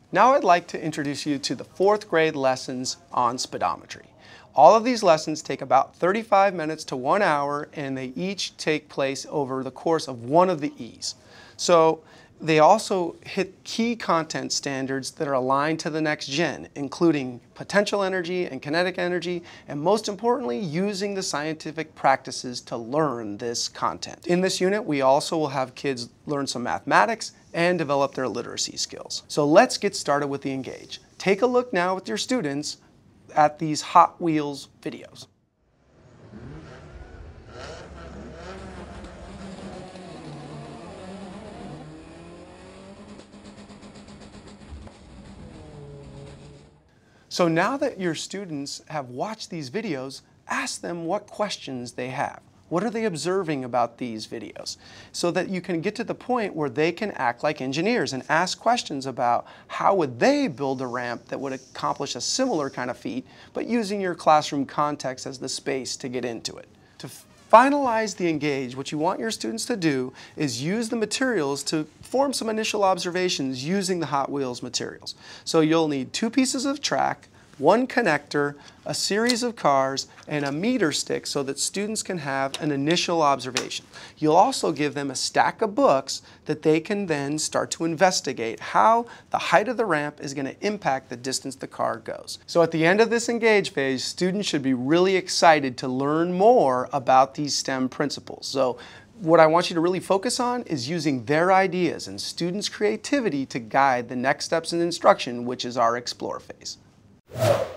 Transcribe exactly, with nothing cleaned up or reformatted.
Now I'd like to introduce you to the fourth grade lessons on speedometry. All of these lessons take about thirty-five minutes to one hour, and they each take place over the course of one of the E's. So they also hit key content standards that are aligned to the next gen, including potential energy and kinetic energy, and most importantly, using the scientific practices to learn this content. In this unit, we also will have kids learn some mathematics and develop their literacy skills. So let's get started with the Engage. Take a look now with your students at these Hot Wheels videos. So now that your students have watched these videos, ask them what questions they have. What are they observing about these videos? So that you can get to the point where they can act like engineers and ask questions about how would they build a ramp that would accomplish a similar kind of feat, but using your classroom context as the space to get into it. To finalize the Engage, what you want your students to do is use the materials to form some initial observations using the Hot Wheels materials. So you'll need two pieces of track, one connector, a series of cars, and a meter stick so that students can have an initial observation. You'll also give them a stack of books that they can then start to investigate how the height of the ramp is going to impact the distance the car goes. So at the end of this Engage phase, students should be really excited to learn more about these STEM principles. So what I want you to really focus on is using their ideas and students' creativity to guide the next steps in instruction, which is our Explore phase.